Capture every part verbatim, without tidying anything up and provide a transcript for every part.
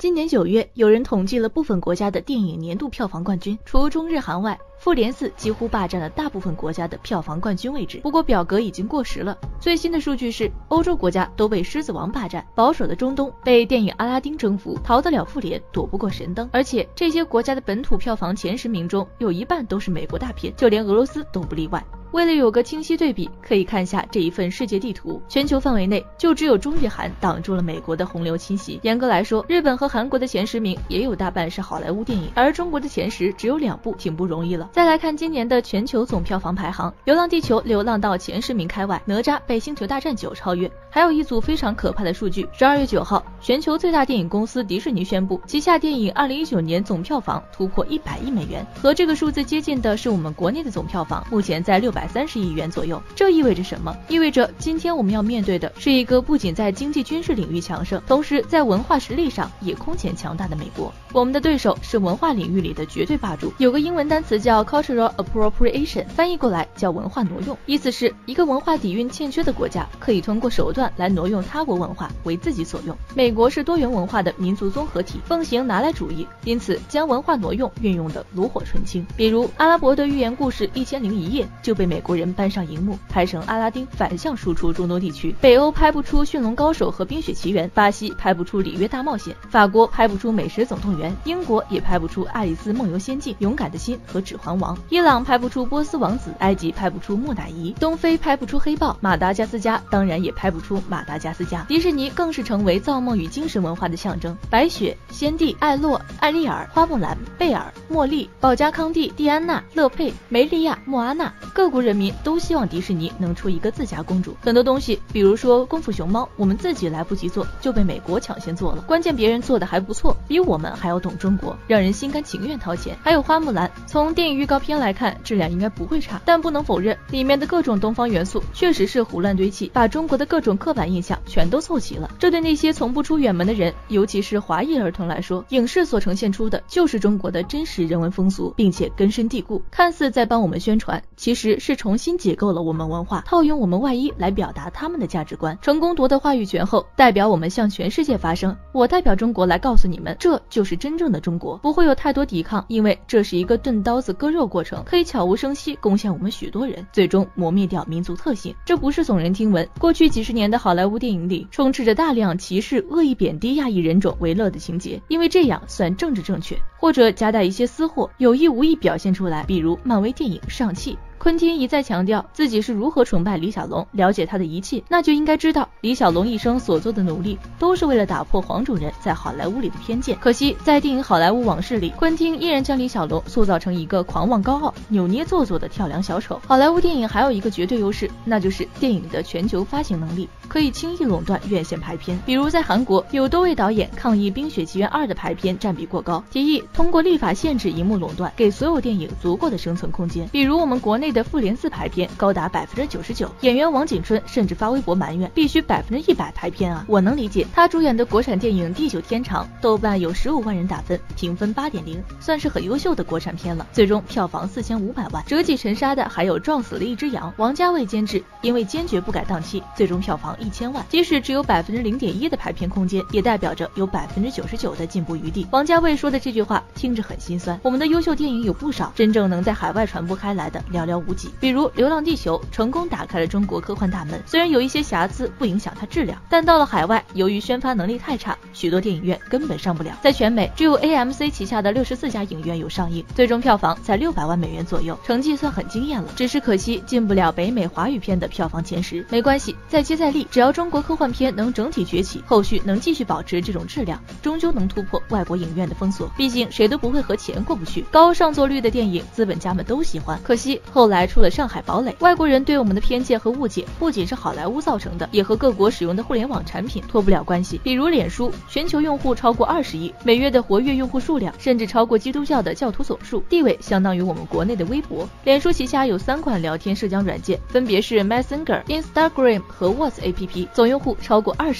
今年九月，有人统计了部分国家的电影年度票房冠军，除中日韩外，复联四几乎霸占了大部分国家的票房冠军位置。不过表格已经过时了，最新的数据是，欧洲国家都被狮子王霸占，保守的中东被电影阿拉丁征服，逃得了复联，躲不过神灯。而且这些国家的本土票房前十名中，有一半都是美国大片，就连俄罗斯都不例外。为了有个清晰对比，可以看下这一份世界地图，全球范围内就只有中日韩挡住了美国的洪流侵袭。严格来说，日本和韩国的前十名也有大半是好莱坞电影，而中国的前十只有两部，挺不容易了。再来看今年的全球总票房排行，《流浪地球》流浪到前十名开外，哪吒被《星球大战九》超越。还有一组非常可怕的数据，十二月九号，全球最大电影公司迪士尼宣布，旗下电影二零一九年总票房突破一百亿美元，和这个数字接近的是我们国内的总票房，目前在六百三十亿元左右。这意味着什么？意味着今天我们要面对的是一个不仅在经济军事领域强盛，同时在文化实力上也空前强大的美国。我们的对手是文化领域里的绝对霸主，有个英文单词叫 cultural appropriation， 翻译过来叫文化挪用，意思是一个文化底蕴欠缺的国家可以通过手段来挪用他国文化为自己所用。美国是多元文化的民族综合体，奉行拿来主义，因此将文化挪用运用的炉火纯青。比如阿拉伯的寓言故事《一千零一夜》就被美国人搬上荧幕，拍成阿拉丁反向输出中东地区。北欧拍不出驯龙高手和冰雪奇缘，巴西拍不出里约大冒险，法国拍不出美食总动员，英国也拍不出爱丽丝梦游仙境、勇敢的心和指环王，伊朗拍不出波斯王子，埃及拍不出木乃伊，东非拍不出黑豹，马达加斯加当然也拍不出马达加斯加。迪士尼更是成为造梦与精神文化的象征，白雪、仙蒂、艾洛、艾丽尔、花木兰、贝尔、茉莉、保加康帝、蒂安娜、乐佩、梅利亚、莫阿娜，各国人民都希望迪士尼能出一个自家公主。很多东西，比如说功夫熊猫，我们自己来不及做，就被美国抢先做了，关键别人做的还不错，比我们还要懂中国，让人心甘情愿掏钱。还有花木兰，从电影预告片来看，质量应该不会差，但不能否认，里面的各种东方元素确实是胡乱堆砌，把中国的各种刻板印象全都凑齐了。这对那些从不出远门的人，尤其是华裔儿童来说，影视所呈现出的就是中国的真实人文风俗，并且根深蒂固，看似在帮我们宣传，其实是重新解构了我们文化，套用我们外衣来表达他们的价值观。成功夺得话语权后，代表我们向全世界发声，我代表中国来告诉你们，这就是真正的中国，不会有太多抵抗，因为这是一个钝刀子割肉过程，可以悄无声息攻陷我们许多人，最终磨灭掉民族特性。这不是耸人听闻，过去几十年的好莱坞电影里充斥着大量歧视、恶意贬低亚裔人种为乐的情节，因为这样算政治正确，或者夹带一些私货，有意无意表现出来，比如漫威电影《上汽》。昆汀一再强调自己是如何崇拜李小龙，了解他的一切，那就应该知道李小龙一生所做的努力都是为了打破黄种人在好莱坞里的偏见。可惜在电影《好莱坞往事》里，昆汀依然将李小龙塑造成一个狂妄高傲、扭捏做作的跳梁小丑。好莱坞电影还有一个绝对优势，那就是电影的全球发行能力，可以轻易垄断院线排片。比如在韩国，有多位导演抗议《冰雪奇缘二》的排片占比过高，提议通过立法限制荧幕垄断，给所有电影足够的生存空间。比如我们国内的复联四排片高达百分之九十九，演员王景春甚至发微博埋怨必须百分之一百排片啊！我能理解，他主演的国产电影《地久天长》豆瓣有十五万人打分，评分八点零，算是很优秀的国产片了，最终票房四千五百万。折戟沉沙的还有撞死了一只羊，王家卫监制，因为坚决不改档期，最终票房一千万。即使只有百分之零点一的排片空间，也代表着有百分之九十九的进步余地。王家卫说的这句话听着很心酸，我们的优秀电影有不少，真正能在海外传播开来的寥寥无几。比如《流浪地球》成功打开了中国科幻大门，虽然有一些瑕疵不影响它质量，但到了海外，由于宣发能力太差，许多电影院根本上不了。在全美，只有 A M C 旗下的六十四家影院有上映，最终票房在六百万美元左右，成绩算很惊艳了。只是可惜进不了北美华语片的票房前十。没关系，再接再厉，只要中国科幻片能整体崛起，后续能继续保持这种质量，终究能突破外国影院的封锁。毕竟谁都不会和钱过不去，高上座率的电影，资本家们都喜欢。可惜后来出了上海堡垒，外国人对我们的偏见和误解不仅是好莱坞造成的，也和各国使用的互联网产品脱不了关系。比如脸书，全球用户超过二十亿，每月的活跃用户数量甚至超过基督教的教徒总数，地位相当于我们国内的微博。脸书旗下有三款聊天社交软件，分别是 Messenger、Instagram 和 WhatsApp A P P， 总用户超过二十亿。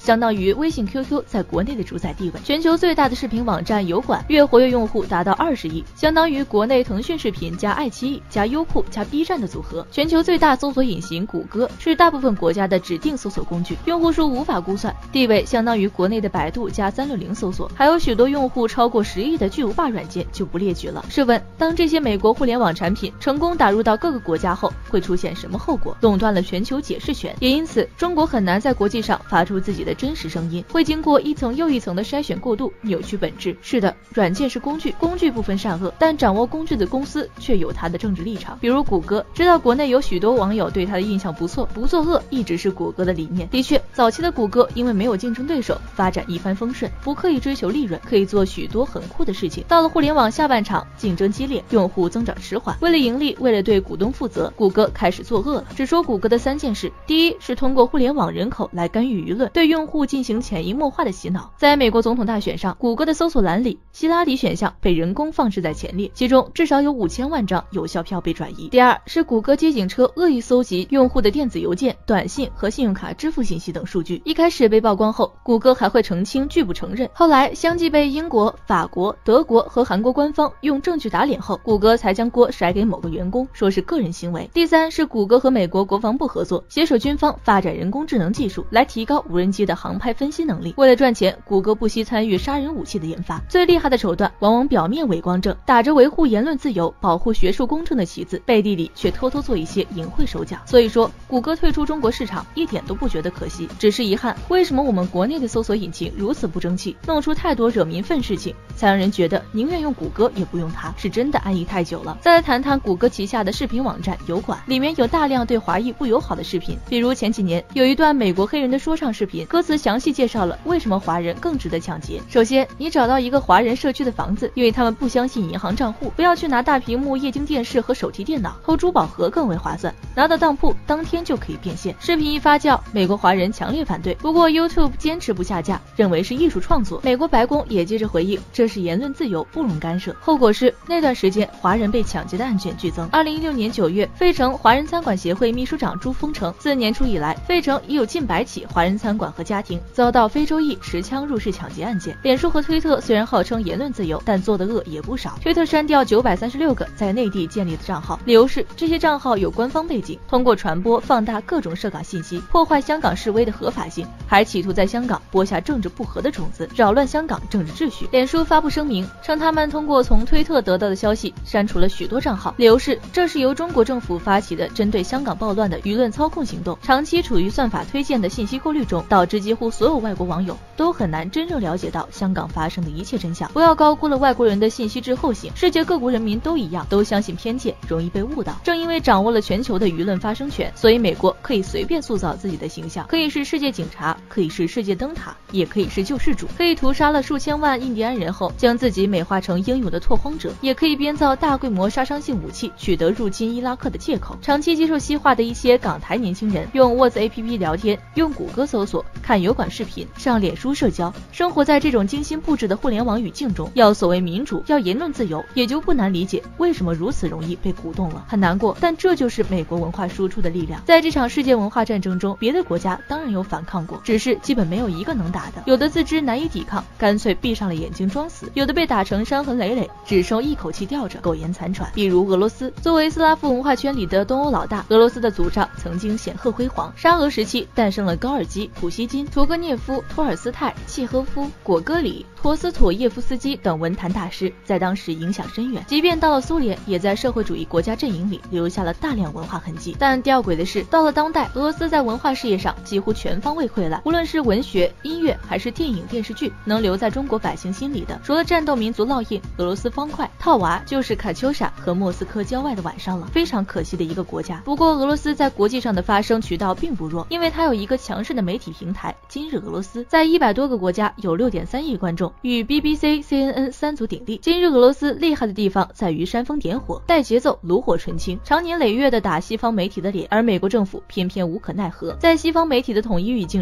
相当于微信 Q Q 在国内的主宰地位。全球最大的视频网站油管月活跃用户达到二十亿，相当于国内腾讯视频加爱奇艺加优酷加 B 站的组合。全球最大搜索引擎谷歌是大部分国家的指定搜索工具，用户数无法估算，地位相当于国内的百度加三六零搜索。还有许多用户超过十亿的巨无霸软件就不列举了。试问，当这些美国互联网产品成功打入到各个国家后，会出现什么后果？垄断了全球解释权，也因此中国很难在国际上发出自己的真实声音，会经过一层又一层的筛选过渡，扭曲本质。是的，软件是工具，工具不分善恶，但掌握工具的公司却有它的政治立场。比如谷歌，知道国内有许多网友对它的印象不错，不作恶一直是谷歌的理念。的确，早期的谷歌因为没有竞争对手，发展一帆风顺，不刻意追求利润，可以做许多很酷的事情。到了互联网下半场，竞争激烈，用户增长迟缓，为了盈利，为了对股东负责，谷歌开始作恶了。只说谷歌的三件事：第一是通过互联网人口来干预舆论，对用户进行潜移默化的洗脑。在美国总统大选上，谷歌的搜索栏里，希拉里选项被人工放置在前列，其中至少有五千万张有效票被转移。第二是谷歌街警车恶意搜集用户的电子邮件、短信和信用卡支付信息等数据。一开始被曝光后，谷歌还会澄清拒不承认，后来相继被英国、法国、德国和韩国官方用证据打脸后，谷歌才将锅甩给某个员工，说是个人行为。第三是谷歌和美国国防部合作，携手军方发展人工智能技术，来提高无人机的航拍分析能力。为了赚钱，谷歌不惜参与杀人武器的研发。最厉害的手段往往表面伪光正，打着维护言论自由、保护学术公正的旗子，背地里却偷偷做一些淫秽手脚。所以说，谷歌退出中国市场一点都不觉得可惜，只是遗憾，为什么我们国内的搜索引擎如此不争气，弄出太多惹民愤事情，才让人觉得宁愿用谷歌也不用它，是真的安逸太久了。再来谈谈谷歌旗下的视频网站油管，里面有大量对华裔不友好的视频，比如前几年有一段美国黑人的说唱视频，歌词详细介绍了为什么华人更值得抢劫。首先，你找到一个华人社区的房子，因为他们不相信银行账户，不要去拿大屏幕液晶电视和手提电脑，偷珠宝盒更为划算，拿到当铺当天就可以变现。视频一发酵，美国华人强烈反对，不过 YouTube 坚持不下架，认为是艺术创作。美国白宫也接着回应，这是言论自由，不容干涉。后果是那段时间华人被抢劫的案件剧增。二零一六年九月，费城华人餐馆协会秘书长朱峰称，自年初以来，费城已有近百起华人餐馆和家庭遭到非洲裔持枪入室抢劫案件。脸书和推特虽然号称言论自由，但做的恶也不少。推特删掉九百三十六个在内地建立的账号，理由是这些账号有官方背景，通过传播放大各种涉港信息，破坏香港示威的合法性，还企图在香港播下政治不和的种子，扰乱香港政治秩序。脸书发布声明称，他们通过从推特得到的消息删除了许多账号，理由是这是由中国政府发起的针对香港暴乱的舆论操控行动，长期处于算法推荐的信息过滤中，导致几乎所有外国网友都很难真正了解到香港发生的一切真相。不要高估了外国人的信息滞后性，世界各国人民都一样，都相信偏见，容易被误导。正因为掌握了全球的舆论发声权，所以美国可以随便塑造自己的形象，可以是世界警察，可以是世界灯塔，也可以是救世主，可以屠杀了数千万印第安人后将自己美化成英勇的拓荒者，也可以编造大规模杀伤性武器，取得入侵伊拉克的借口。长期接受西化的一些港台年轻人用沃兹 A P P 聊天，用谷歌搜索，看油管视频，上脸书社交，生活在这种精心布置的互联网语境中，要所谓民主，要言论自由，也就不难理解为什么如此容易被鼓动了。很难过，但这就是美国文化输出的力量。在这场世界文化战争中，别的国家当然有反抗过，只是基本没有一个能打的，有的自知难以抵抗，干脆闭上了眼睛装死，有的被打成伤痕累累，只剩一口气吊着，苟延残喘。比如俄罗斯，作为斯拉夫文化圈里的东欧老大，俄罗斯的祖上曾经显赫辉煌，沙俄时期诞生了高尔基、普希金、屠格涅夫、托尔斯泰、契诃夫、果戈里、陀思妥耶夫斯基等文坛大师，在当时影响深远，即便到了苏联，也在社会主义国家阵营里留下了大量文化痕迹。但吊诡的是，到了当代，俄罗斯在文化事业上几乎全方位溃烂，无论是文学、音乐还是电影电视剧，能留在中国百姓心里的，除了战斗民族烙印、俄罗斯方块、套娃，就是卡秋莎和莫斯科郊外的晚上了，非常可惜的一个国家。不过俄罗斯在国际上的发声渠道并不弱，因为它有一个强势的媒体平台今日俄罗斯，在一百多个国家有 六点三亿观众，与 B B C、C N N 三足鼎立。今日俄罗斯厉害的地方在于煽风点火，带节奏，炉火纯青，常年累月的打西方媒体的脸，而美国政府偏偏无可奈何。在西方媒体的统一语境中，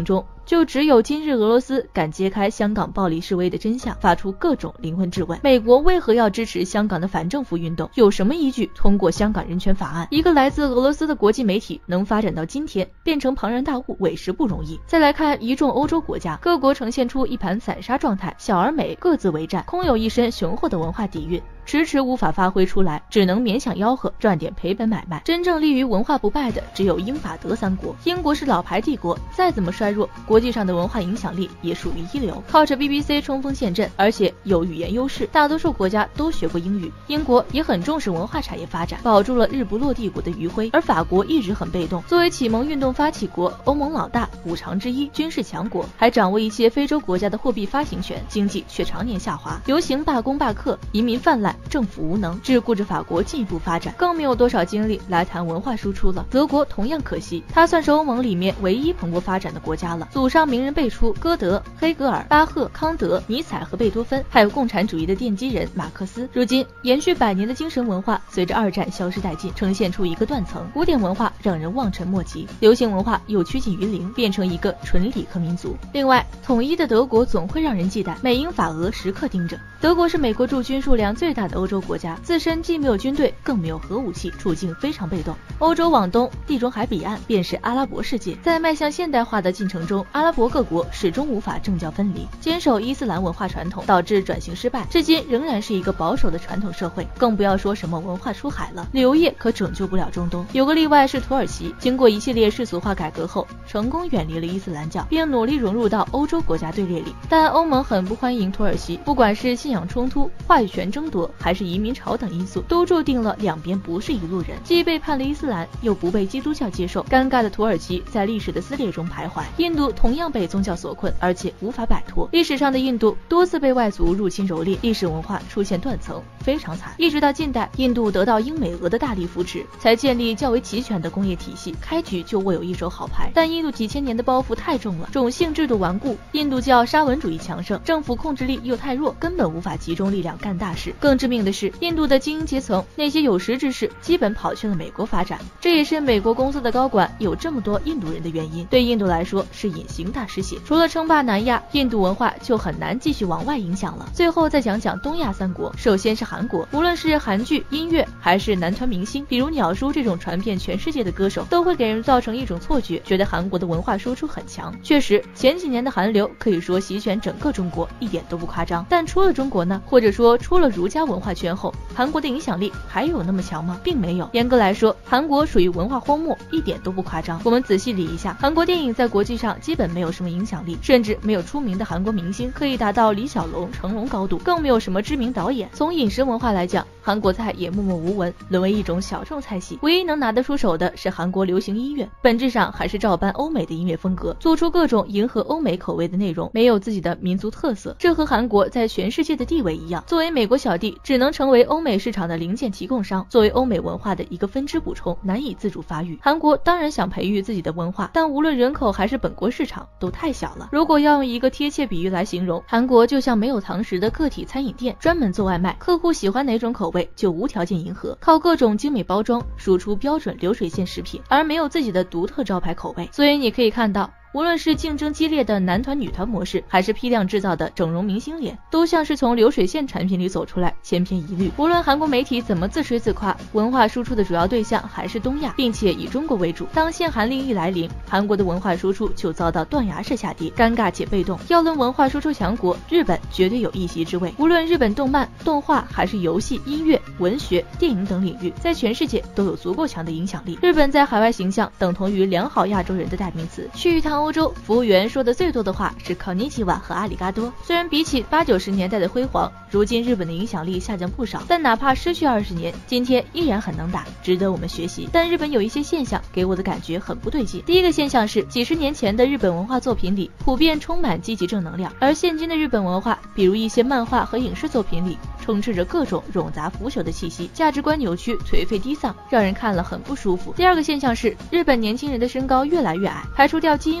就只有今日俄罗斯敢揭开香港暴力示威的真相，发出各种灵魂质问。美国为何要支持香港的反政府运动？有什么依据通过香港人权法案？一个来自俄罗斯的国际媒体能发展到今天，变成庞然大物，委实不容易。再来看一众欧洲国家，各国呈现出一盘散沙状态，小而美，各自为战，空有一身雄厚的文化底蕴，迟迟无法发挥出来，只能勉强吆喝，赚点赔本买卖。真正立于文化不败的只有英法德三国。英国是老牌帝国，再怎么衰弱，国际上的文化影响力也属于一流，靠着 B B C 冲锋陷阵，而且有语言优势，大多数国家都学过英语。英国也很重视文化产业发展，保住了日不落帝国的余晖。而法国一直很被动，作为启蒙运动发起国，欧盟老大，五常之一，军事强国，还掌握一些非洲国家的货币发行权，经济却常年下滑，流行罢工罢课，移民泛滥，政府无能，只顾着法国进一步发展，更没有多少精力来谈文化输出了。德国同样可惜，它算是欧盟里面唯一蓬勃发展的国家了，祖上名人辈出，歌德、黑格尔、巴赫、康德、尼采和贝多芬，还有共产主义的奠基人马克思。如今延续百年的精神文化随着二战消失殆尽，呈现出一个断层，古典文化让人望尘莫及，流行文化又趋近于零，变成一个纯理科民族。另外，统一的德国总会让人忌惮，美英法俄时刻盯着。德国是美国驻军数量最大的欧洲国家，自身既没有军队，更没有核武器，处境非常被动。欧洲往东，地中海彼岸便是阿拉伯世界，在迈向现代化的进程中，阿拉伯各国始终无法政教分离，坚守伊斯兰文化传统，导致转型失败，至今仍然是一个保守的传统社会，更不要说什么文化出海了，旅游业可拯救不了中东。有个例外是土耳其，经过一系列世俗化改革后，成功远离了伊斯兰教，并努力融入到欧洲国家队列里。但欧盟很不欢迎土耳其，不管是信仰冲突、话语权争夺，还是移民潮等因素，都注定了两边不是一路人，既背叛了伊斯兰，又不被基督教接受。尴尬的土耳其在历史的撕裂中徘徊，印度同样被宗教所困，而且无法摆脱。历史上的印度多次被外族入侵蹂躏，历史文化出现断层，非常惨。一直到近代，印度得到英美俄的大力扶持，才建立较为齐全的工业体系，开局就握有一手好牌。但印度几千年的包袱太重了，种姓制度顽固，印度教沙文主义强盛，政府控制力又太弱，根本无法集中力量干大事。更致命的是，印度的精英阶层那些有识之士基本跑去了美国发展，这也是美国公司的高管有这么多印度人的原因。对印度来说是隐形大失血，除了称霸南亚，印度文化就很难继续往外影响了。最后再讲讲东亚三国，首先是韩国，无论是韩剧、音乐还是男团明星，比如鸟叔这种传遍全世界的歌手，都会给人造成一种错觉，觉得韩国的文化输出很强。确实，前几年的韩流可以说席卷整个中国，一点都不夸张。但出了中国呢，或者说出了儒家文化圈后，韩国的影响力还有那么强吗？并没有。严格来说，韩国属于文化荒漠，一点都不夸张。我们仔细理一下，韩国电影在国际上基本没有什么影响力，甚至没有出名的韩国明星可以达到李小龙、成龙高度，更没有什么知名导演。从饮食文化来讲，韩国菜也默默无闻，沦为一种小众菜系。唯一能拿得出手的是韩国流行音乐，本质上还是照搬欧美的音乐风格，做出各种迎合欧美口味的内容，没有自己的民族特色。这和韩国在全世界的地位一样，作为美国小弟，只能成为欧美市场的零件提供商，作为欧美文化的一个分支补充，难以自主发育。韩国当然想培育自己的文化，但无论人口还是本国市场都太小了。如果要用一个贴切比喻来形容，韩国就像没有堂食的个体餐饮店，专门做外卖，客户喜欢哪种口味就无条件迎合，靠各种精美包装输出标准流水线食品，而没有自己的独特招牌口味。所以你可以看到，无论是竞争激烈的男团女团模式，还是批量制造的整容明星脸，都像是从流水线产品里走出来，千篇一律。无论韩国媒体怎么自吹自夸，文化输出的主要对象还是东亚，并且以中国为主。当限韩令一来临，韩国的文化输出就遭到断崖式下跌，尴尬且被动。要论文化输出强国，日本绝对有一席之位。无论日本动漫、动画还是游戏、音乐、文学、电影等领域，在全世界都有足够强的影响力。日本在海外形象等同于良好亚洲人的代名词。去一趟欧洲，服务员说的最多的话是考尼基瓦和阿里嘎多。虽然比起八九十年代的辉煌，如今日本的影响力下降不少，但哪怕失去二十年，今天依然很能打，值得我们学习。但日本有一些现象给我的感觉很不对劲。第一个现象是，几十年前的日本文化作品里普遍充满积极正能量，而现今的日本文化，比如一些漫画和影视作品里充斥着各种冗杂腐朽的气息，价值观扭曲、颓废低丧，让人看了很不舒服。第二个现象是，日本年轻人的身高越来越矮，排除掉基因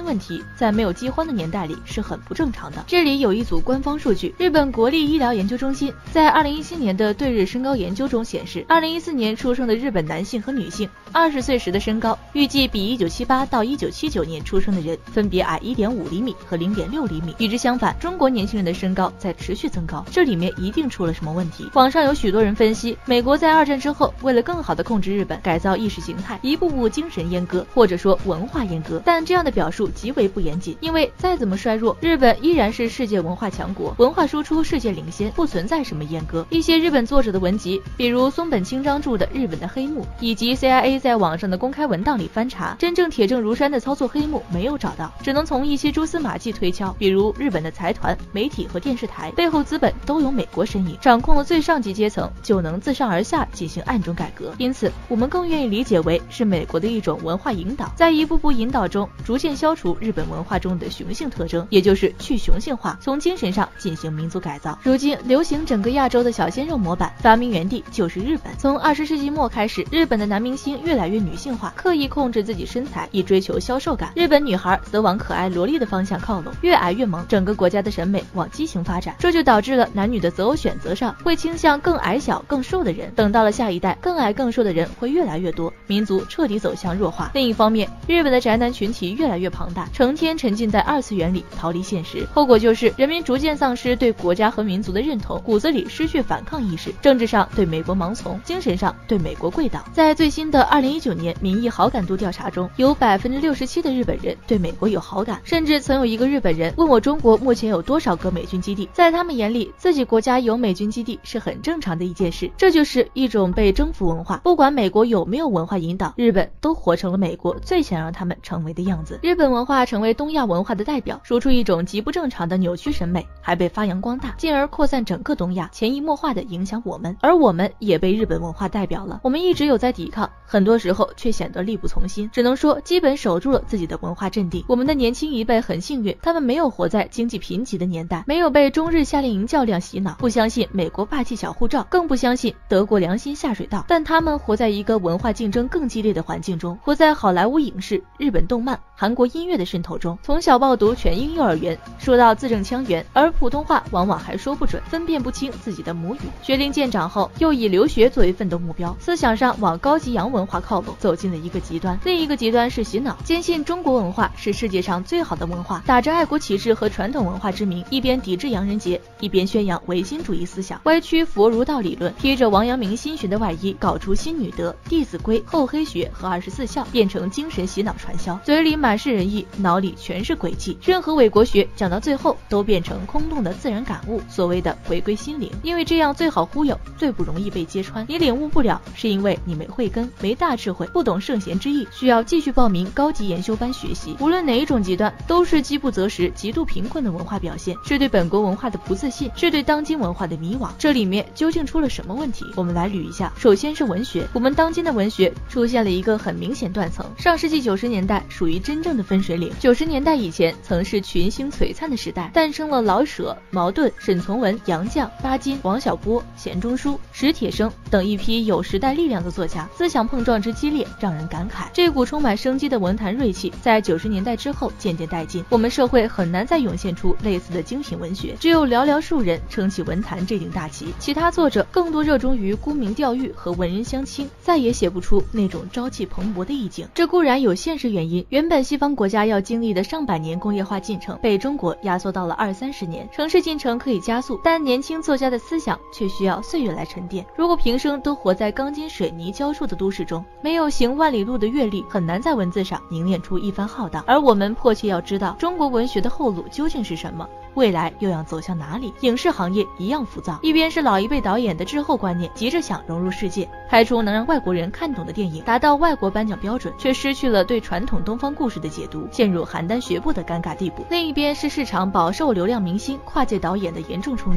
问题在没有饥荒的年代里是很不正常的。这里有一组官方数据，日本国立医疗研究中心在二零一七年的对日身高研究中显示，二零一四年出生的日本男性和女性二十岁时的身高预计比一九七八到一九七九年出生的人分别矮一点五厘米和零点六厘米。与之相反，中国年轻人的身高在持续增高，这里面一定出了什么问题。网上有许多人分析，美国在二战之后为了更好的控制日本，改造意识形态，一步步精神阉割，或者说文化阉割。但这样的表述极为不严谨，因为再怎么衰弱，日本依然是世界文化强国，文化输出世界领先，不存在什么阉割。一些日本作者的文集，比如松本清张著的《日本的黑幕》，以及 C I A 在网上的公开文档里翻查，真正铁证如山的操作黑幕没有找到，只能从一些蛛丝马迹推敲，比如日本的财团、媒体和电视台背后资本都有美国身影，掌控了最上级阶层，就能自上而下进行暗中改革。因此，我们更愿意理解为是美国的一种文化引导，在一步步引导中，逐渐消除日本文化中的雄性特征，也就是去雄性化，从精神上进行民族改造。如今流行整个亚洲的小鲜肉模板，发明源地就是日本。从二十世纪末开始，日本的男明星越来越女性化，刻意控制自己身材，以追求销售感。日本女孩则往可爱萝莉的方向靠拢，越矮越萌，整个国家的审美往畸形发展，这就导致了男女的择偶选择上会倾向更矮小、更瘦的人。等到了下一代，更矮更瘦的人会越来越多，民族彻底走向弱化。另一方面，日本的宅男群体越来越庞大，成天沉浸在二次元里，逃离现实。后果就是人民逐渐丧失对国家和民族的认同，骨子里失去反抗意识，政治上对美国盲从，精神上对美国跪倒。在最新的二零一九年民意好感度调查中，有百分之六十七的日本人对美国有好感，甚至曾有一个日本人问我中国目前有多少个美军基地，在他们眼里，自己国家有美军基地是很正常的一件事。这就是一种被征服文化，不管美国有没有文化引导，日本都活成了美国最想让他们成为的样子。日本文化成为东亚文化的代表，输出一种极不正常的扭曲审美，还被发扬光大，进而扩散整个东亚，潜移默化的影响我们，而我们也被日本文化代表了。我们一直有在抵抗，很多时候却显得力不从心，只能说基本守住了自己的文化阵地。我们的年轻一辈很幸运，他们没有活在经济贫瘠的年代，没有被中日夏令营较量洗脑，不相信美国霸气小护照，更不相信德国良心下水道。但他们活在一个文化竞争更激烈的环境中，活在好莱坞影视、日本动漫、韩国音乐的渗透中，从小报读全英幼儿园，说到字正腔圆，而普通话往往还说不准，分辨不清自己的母语。学龄渐长后，又以留学作为奋斗目标，思想上往高级洋文化靠拢，走进了一个极端。另一个极端是洗脑，坚信中国文化是世界上最好的文化，打着爱国旗帜和传统文化之名，一边抵制洋人节，一边宣扬唯心主义思想，歪曲佛儒道理论，披着王阳明心学的外衣，搞出新女德、弟子规、厚黑学和二十四孝，变成精神洗脑传销，嘴里满是仁义，脑里全是诡计。任何伪国学讲到最后都变成空洞的自然感悟，所谓的回归心灵，因为这样最好忽悠，最不容易被揭穿。你领悟不了，是因为你没慧根，没大智慧，不懂圣贤之意，需要继续报名高级研修班学习。无论哪一种极端，都是饥不择食、极度贫困的文化表现，是对本国文化的不自信，是对当今文化的迷惘。这里面究竟出了什么问题？我们来捋一下。首先是文学，我们当今的文学出现了一个很明显断层。上世纪九十年代属于真正的分水岭，九十年代以前曾是群星璀璨的时代，诞生了老舍、茅盾、沈从文、杨绛、巴金、王小波、钱钟书、史铁生等一批有时代力量的作家，思想碰撞之激烈让人感慨。这股充满生机的文坛锐气在九十年代之后渐渐殆尽，我们社会很难再涌现出类似的精品文学，只有寥寥数人撑起文坛这顶大旗，其他作者更多热衷于沽名钓誉和文人相轻，再也写不出那种朝气蓬勃的意境。这固然有现实原因，原本西方国家要经历的上百年工业化进程被中国压缩到了二三十年，城市进程可以加速，但年轻作家的思想却需要岁月来沉淀。如果平生都活在钢筋水泥浇筑的都市中，没有行万里路的阅历，很难在文字上凝练出一番浩荡。而我们迫切要知道中国文学的后路究竟是什么，未来又要走向哪里？影视行业一样浮躁，一边是老一辈导演的滞后观念，急着想融入世界，拍出能让外国人看懂的电影，达到外国颁奖标准，却失去了对传统东方故事的解读，陷入邯郸学步的尴尬地步。另一边是市场饱受流量明星、跨界导演的严重冲击，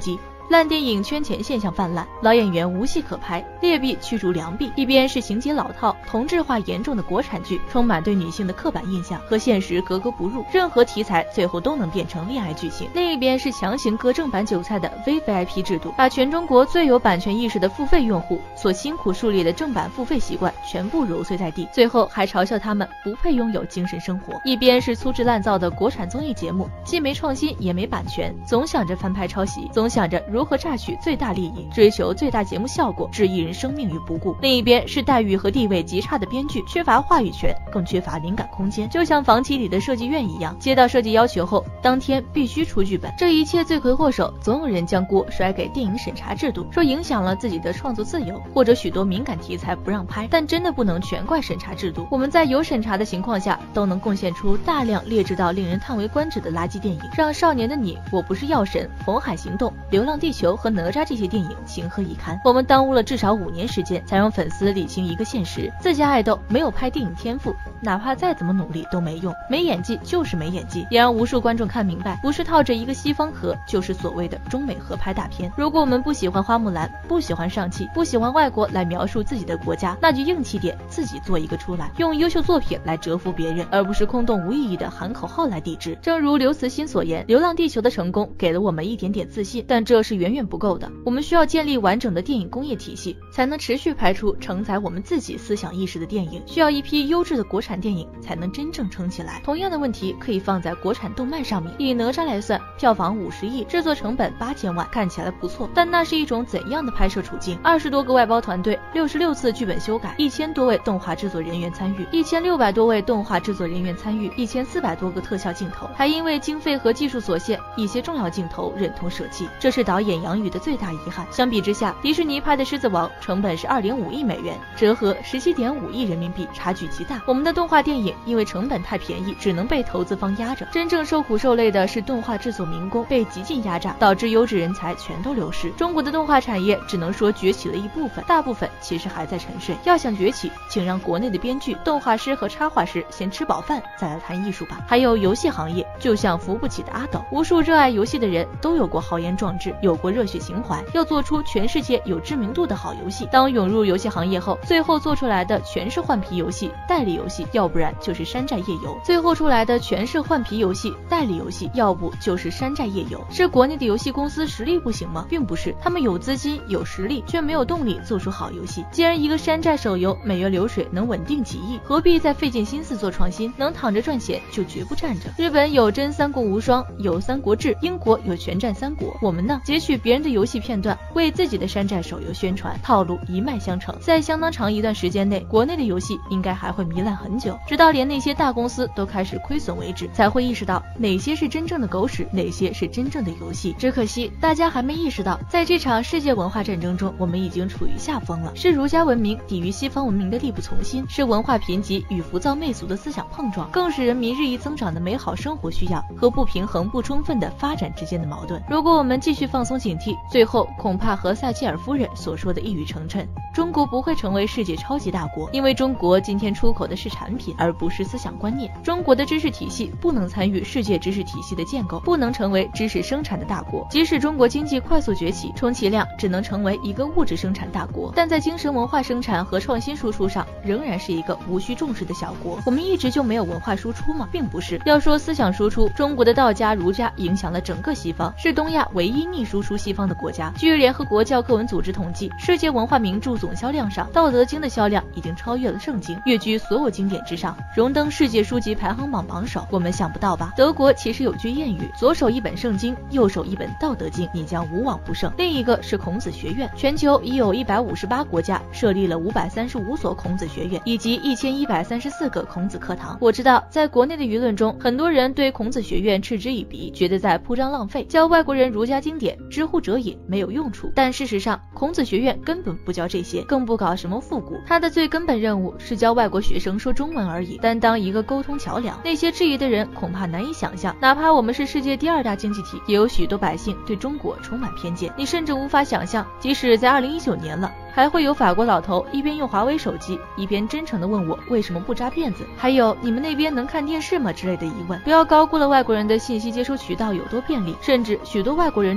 烂电影圈钱现象泛滥，老演员无戏可拍，劣币驱逐良币。一边是情节老套、同质化严重的国产剧，充满对女性的刻板印象，和现实格格不入，任何题材最后都能变成恋爱剧情。另一边是强行割正版韭菜的 V V I P 制度，把全中国最有版权意识的付费用户所辛苦树立的正版付费习惯全部揉碎在地，最后还嘲笑他们不配拥有精神生活。一边是粗制滥造的国产综艺节目，既没创新也没版权，总想着翻拍抄袭，总想着如何榨取最大利益，追求最大节目效果，置艺人生命于不顾。另一边是待遇和地位极差的编剧，缺乏话语权，更缺乏灵感空间，就像房企里的设计院一样，接到设计要求后，当天必须出剧本。这一切罪魁祸首，总有人将锅甩给电影审查制度，说影响了自己的创作自由，或者许多敏感题材不让拍，但真的不能全怪审查制度。我们在有审查的情况下，都能贡献出大量劣质到令人叹为观止的垃圾电影，让少年的你、我不是药神、红海行动、流浪地球和哪吒这些电影情何以堪。我们耽误了至少五年时间，才让粉丝理清一个现实：自家爱豆没有拍电影天赋，哪怕再怎么努力都没用，没演技就是没演技，也让无数观众看明白，不是套着一个西方盒，就是所谓的中美合拍大片。如果我们不喜欢花木兰，不喜欢上汽，不喜欢外国来描述自己的国家，那就硬气点，自己做一个出来，用优秀作品来折服别人，而不是空洞无意义的喊口号来抵制。正如刘慈欣所言，《流浪地球》的成功给了我们一点点自信，但这是远远不够的。我们需要建立完整的电影工业体系，才能持续拍出承载我们自己思想意识的电影。需要一批优质的国产电影，才能真正撑起来。同样的问题可以放在国产动漫上面。以哪吒来算，票房五十亿，制作成本八千万，看起来不错，但那是一种怎样的拍摄处境？二十多个外包团队，六十六次剧本修改，一千多位动画制作人员参与，一千六百多位动画制作人员参与，一千四百多个特效镜头，还因为经费和技术所限，一些重要镜头忍痛舍弃，这是导演杨宇的最大遗憾。相比之下，迪士尼拍的《狮子王》成本是二点五亿美元，折合十七点五亿人民币，差距极大。我们的动画电影因为成本太便宜，只能被投资方压着，真正受苦受累的是动画制作民工，被极尽压榨，导致优质人才全都流失。中国的动画产业只能说崛起了一部分，大部分其实还在沉睡。要想崛起，请让国内的编剧、动画师和插画师先吃饱饭，再来谈艺术吧。还有游戏行业，就像扶不起的阿斗，无数热爱游戏的人都有过豪言壮志，有过热血情怀，要做出全世界有知名度的好游戏。当涌入游戏行业后，最后做出来的全是换皮游戏、代理游戏，要不然就是山寨页游。最后出来的全是换皮游戏、代理游戏，要不就是山寨页游。是国内的游戏公司实力不行吗？并不是，他们有资金、有实力，却没有动力做出好游戏。既然一个山寨手游每月流水能稳定几亿，何必再费尽心思做创新？能躺着赚钱就绝不站着。日本有真三国无双，有三国志；英国有全战三国。我们呢，截取别人的游戏片段，为自己的山寨手游宣传，套路一脉相承。在相当长一段时间内，国内的游戏应该还会糜烂很久，直到连那些大公司都开始亏损为止，才会意识到哪些是真正的狗屎，哪些是真正的游戏。只可惜大家还没意识到，在这场世界文化战争中，我们已经处于下风了。是儒家文明抵御西方文明的力不从心，是文化贫瘠与浮躁媚俗的思想碰撞，更是人民日益增长的美好生活需要和不平衡不充分的发展之间的矛盾。如果我们继续放松警惕，最后恐怕和撒切尔夫人所说的一语成谶，中国不会成为世界超级大国，因为中国今天出口的是产品，而不是思想观念。中国的知识体系不能参与世界知识体系的建构，不能成为知识生产的大国。即使中国经济快速崛起，充其量只能成为一个物质生产大国，但在精神文化生产和创新输出上，仍然是一个无需重视的小国。我们一直就没有文化输出吗？并不是。要说思想输出，中国的道家、儒家影响了整个西方，是东亚唯一逆输出西方的国家。据联合国教科文组织统计，世界文化名著总销量上，《道德经》的销量已经超越了《圣经》，跃居所有经典之上，荣登世界书籍排行榜榜首。我们想不到吧？德国其实有句谚语：左手一本圣经，右手一本《道德经》，你将无往不胜。另一个是孔子学院，全球已有一百五十八国家设立了五百三十五所孔子学院，以及一千一百三十四个孔子课堂。我知道，在国内的舆论中，很多人对孔子学院嗤之以鼻，觉得在铺张浪费，教外国人儒家经典，知乎者也，没有用处。但事实上，孔子学院根本不教这些，更不搞什么复古，它的最根本任务是教外国学生说中文而已，担当一个沟通桥梁。那些质疑的人恐怕难以想象，哪怕我们是世界第二大经济体，也有许多百姓对中国充满偏见。你甚至无法想象，即使在二零一九年了，还会有法国老头一边用华为手机，一边真诚地问我为什么不扎辫子，还有你们那边能看电视吗之类的疑问。不要高估了外国人的信息接收渠道有多便利，甚至许多外国人这辈子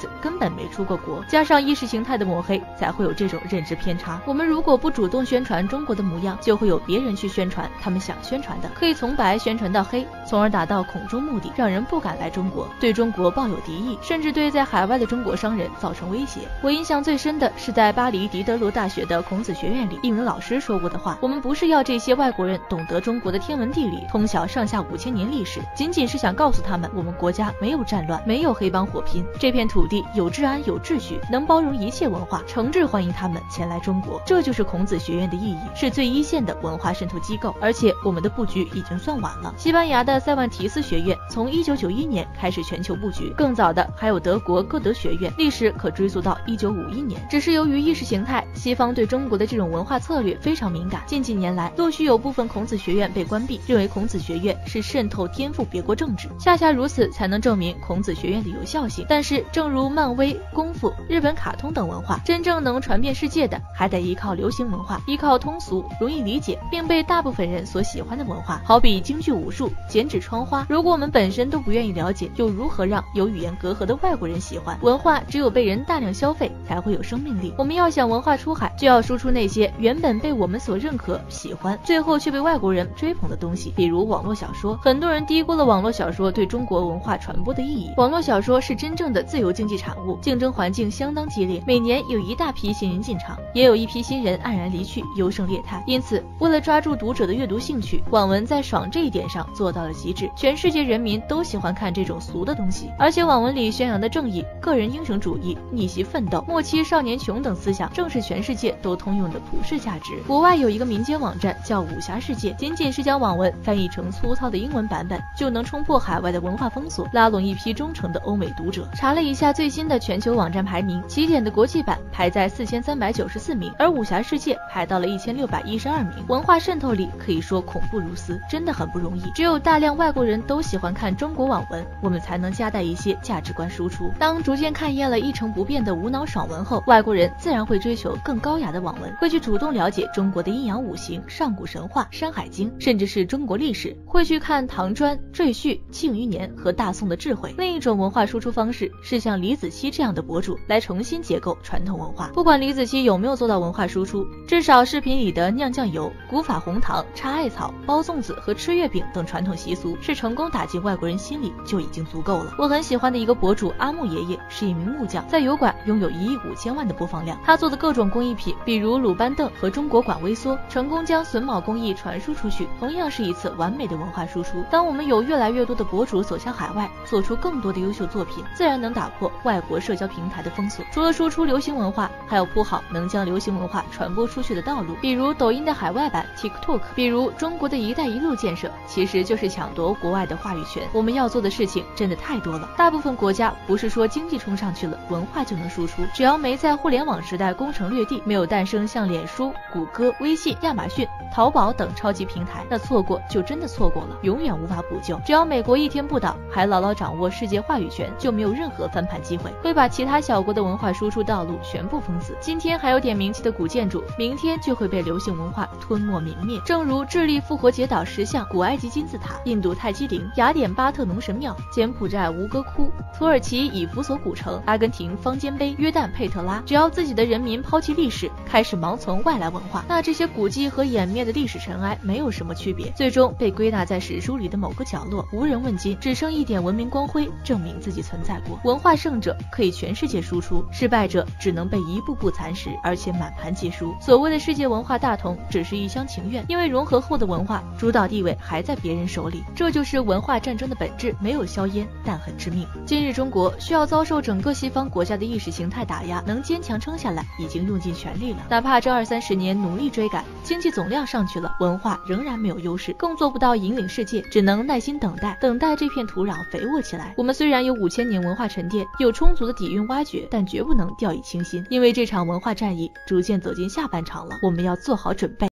子根本没出过国，加上意识形态的抹黑，才会有这种认知偏差。我们如果不主动宣传中国的模样，就会有别人去宣传他们想宣传的，可以从白宣传到黑，从而达到恐中目的，让人不敢来中国，对中国抱有敌意，甚至对在海外的中国商人造成威胁。我印象最深的是在巴黎狄德罗大学的孔子学院里，一名老师说过的话：我们不是要这些外国人懂得中国的天文地理，通晓上下五千年历史，仅仅是想告诉他们，我们国家没有战乱，没有黑帮火拼，这片土地有治安有秩序，能包容一切文化，诚挚欢迎他们前来中国。这就是孔子学院的意义，是最一线的文化渗透机构，而且我们的布局已经算晚了。西班牙的塞万提斯学院从一九九一年开始全球布局，更早的还有德国歌德学院，历史可追溯到一九五一年。只是由于意识形态，西方对中国的这种文化策略非常敏感，近几年来陆续有部分孔子学院被关闭，认为孔子学院是渗透颠覆别国政治，恰恰如此才能证明孔子学院的有效性。但是正如漫威、功夫、日本卡通等文化，真正能传遍世界的还得依靠流行文化，依靠通俗、容易理解并被大部分人所喜欢的文化，好比京剧、武术、剪纸、窗花。如果我们本身都不愿意了解，又如何让有语言隔阂的外国人喜欢？文化只有被人大量消费，才会有生命力。我们要想文化出海，就要输出那些原本被我们所认可、喜欢，最后却被外国人追捧的东西。比如网络小说，很多人低估了网络小说对中国文化传播的意义。网络小说是真正的自由经济产物，竞争环境相当激烈，每年有一大批新人进场，也有一批新人黯然离去，优胜劣汰。因此，为了抓住读者的阅读兴趣，网文在爽这一点上做到了极致。全世界人民都喜欢看这种俗的东西，而且网文里宣扬的正义、个人英雄主义、逆袭奋斗、末期少年穷等思想，正是全世界都通用的普世价值。国外有一个民间网站叫武侠世界，仅仅是将网文翻译成粗糙的英文版本，就能冲破海外的文化封锁，拉拢一批忠诚的欧美读者。查了一下最新的全球网站排名，起点的国际版排在四千三百九十四名，而武侠世界排到了一千六百一十二名。文化渗透力可以说恐怖如斯，真的很不容易。只有大量外国人都喜欢看中国网文，我们才能夹带一些价值观输出。当逐渐看厌了一成不变的无脑爽文后，外国人自然会追求更高雅的网文，会去主动了解中国的阴阳五行、上古神话、山海经，甚至是中国历史，会去看唐专、赘婿、庆余年和大宋的智慧。另一种文化输出方式是像李子柒这样的博主来重新结构传统文化。不管李子柒有没有做到文化输出，至少视频里的酿酱油、古法红糖、插艾草、包粽子和吃月饼等传统习俗是成功打进外国人心里就已经足够了。我很喜欢的一个博主阿木爷爷是一名木匠，在油管拥有一亿五千万的播放量。他做的各种工艺品，比如鲁班凳和中国馆微缩，成功将榫卯工艺传输出去，同样是一次完美的文化输出。当我们有越来越多的博主走向海外，做出更多的优秀作品，自然能打破外国社交平台的封锁。除了输出流行文化，还要铺好能将流行文化传播出去的道路，比如抖音的海外版 TikTok， 比如中国的一带一路建设，其实就是抢夺国外的话语权。我们要做的事情真的太多了，大部分国家不是说经济冲上去了，文化就能输出，只要没在互联网时代攻城略地，没有诞生像脸书、谷歌、微信、亚马逊、淘宝等超级平台，那错过就真的错过了，永远无法补救。只要美国一天不倒，还牢牢掌握世界话语权，就没有任何翻盘机会，会把其他小国的文化输出道路全部封死。今天还有点名气的古建筑，明天就会被流行文化吞没泯灭。正如智利复活节岛石像、古埃及金字塔、印度泰姬陵、雅典巴特农神庙、柬埔寨吴哥窟、土耳其以弗所古城、阿根廷方尖碑、约旦佩特拉，只要自己的人民抛弃历史，开始盲从外来文化，那这些古迹和湮灭的历史尘埃没有什么区别，最终被归纳在史书里的某个角落，无人问津，只剩一点文明光辉证明自己存在过。文化胜者可以全世界输出，失败者只能被一步步蚕食，而且满盘皆输。所谓的世界文化大同只是一厢情愿，因为融合后的文化主导地位还在别人手里，这就是文化战争的本质，没有硝烟，但很致命。今日中国需要遭受整个西方国家的意识形态打压，能坚强撑下来已经用尽全力了，哪怕这二三十年努力追赶，经济总量上去了，文化仍然没有优势，更做不到引领世界，只能耐心等待，等待这片土壤肥沃起来。我们虽然有五千年文化沉淀，有充足的底蕴挖掘，但绝不能掉以轻心，因为这场文化战役逐渐走进下半场了，我们要做好准备。